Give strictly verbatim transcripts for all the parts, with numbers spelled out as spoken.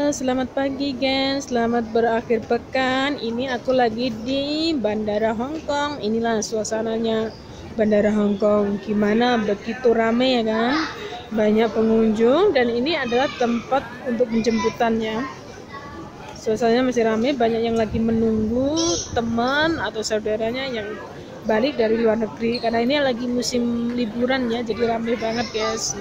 selamat pagi guys, selamat berakhir pekan. Ini aku lagi di Bandara Hong Kong. Inilah suasananya Bandara Hong Kong. Gimana, begitu rame ya kan? Banyak pengunjung dan ini adalah tempat untuk penjemputannya. Suasananya masih rame, banyak yang lagi menunggu teman atau saudaranya yang balik dari luar negeri. Karena ini lagi musim liburan ya, jadi rame banget guys.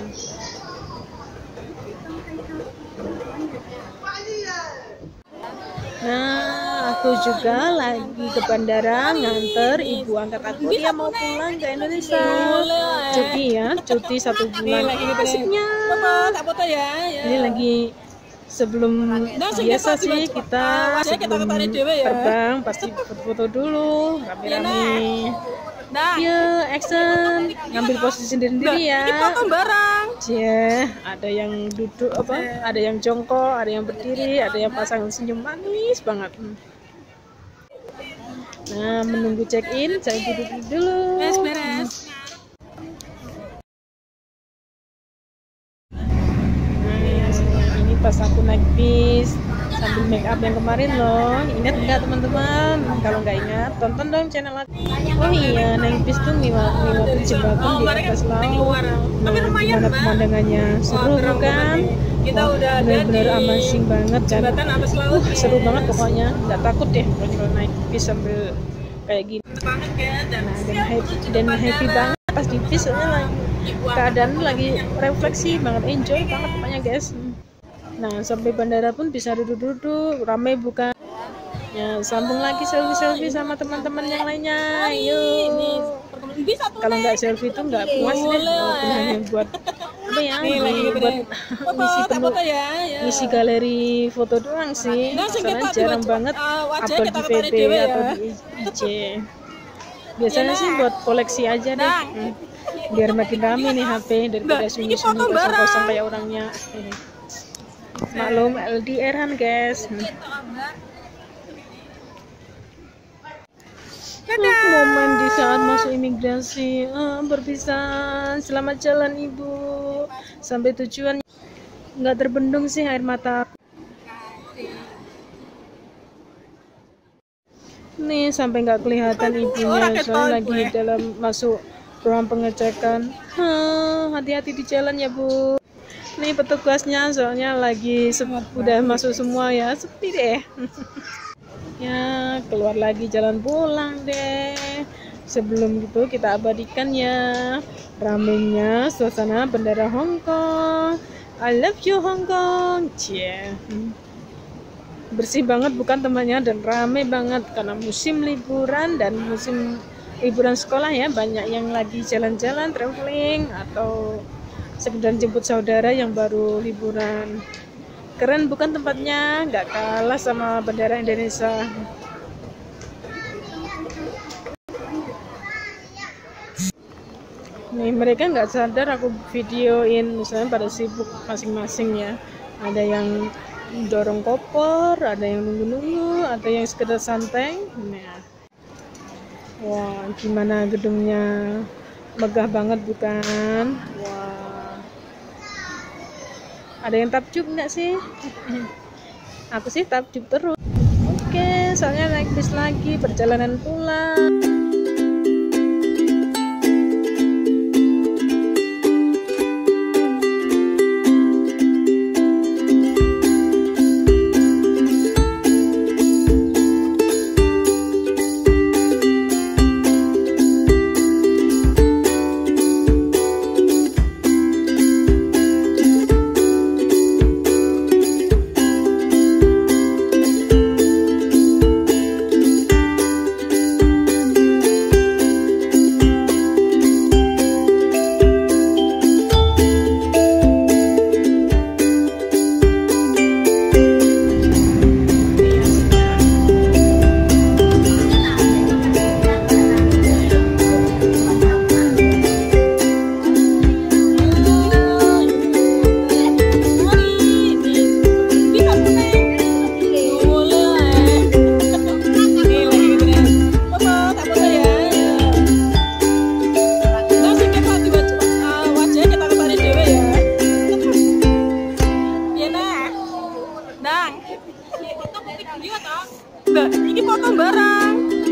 Nah, aku juga lagi ke bandara nganter ibu angkat aku. Dia mau pulang ke Indonesia. Cuti ya, cuti satu bulan. Asiknya. Ini lagi sebelum biasa sih kita sebelum terbang pasti foto-foto dulu, rame-rame. Ya, action, ngambil posisi sendiri-sendiri ya. Ya, ada yang duduk apa? Ada yang jongkok, ada yang berdiri, ada yang pasangan senyum manis banget. Nah, menunggu check-in, saya duduk dulu. Beres-beres. Nah, ini pas aku naik bis sambil make up yang kemarin loh. Ingat nggak teman-teman? Kalau nggak ingat, tonton dong channel aku. Oh iya, naik bis tuh ngeliatin jembatan di atas laut. Nah, gimana pemandangannya? Seru bukan? Wah, bener-bener amazing banget kan? Uh, seru banget pokoknya. Nggak takut deh kalau naik bis sambil kayak gini. Nah, dan happy, dan happy banget pas di bis, soalnya lagi keadaan lagi refleksi banget, enjoy banget pokoknya guys. Nah, sampai bandara pun bisa duduk-duduk, ramai bukan? Ya, sambung lagi selfie-selfie sama teman-teman yang lainnya. Yuk. Kalau nggak selfie itu nggak puas deh. Walaupun hanya buat apa ya? Buat misi penuh, misi galeri foto doang sih. Soalnya jarang banget upload di V P atau di I G. Biasanya sih buat koleksi aja deh. Hmm. Biar makin rame nih H P daripada sunyi-sunyi kosong-kosong kayak orangnya. Maklum L D R kan guys. Oh, momen di saat masuk imigrasi, oh, berpisah. Selamat jalan ibu sampai tujuan. Nggak terbendung sih air mata. Nih sampai nggak kelihatan ibunya, soalnya lagi dalam masuk ruang pengecekan. Hati-hati di jalan ya bu. Nih petugasnya soalnya lagi udah masuk semua ya, sepi deh. Ya, keluar lagi jalan pulang deh. Sebelum gitu kita abadikan ya ramenya suasana bandara Hong Kong. I love you Hong Kong. Yeah. Bersih banget bukan temannya, dan rame banget karena musim liburan dan musim liburan sekolah ya. Banyak yang lagi jalan-jalan, traveling atau sekedar jemput saudara yang baru liburan. Keren bukan tempatnya, nggak kalah sama bandara Indonesia. Nih mereka nggak sadar aku videoin, misalnya pada sibuk masing-masing ya. Ada yang dorong koper, ada yang nunggu-nunggu, ada yang sekedar santai. Nah, wah gimana gedungnya, megah banget bukan? Wah. Ada yang takjub nggak sih? Aku sih takjub terus. Oke, soalnya naik bis lagi, perjalanan pulang. Nah, ini potong barang.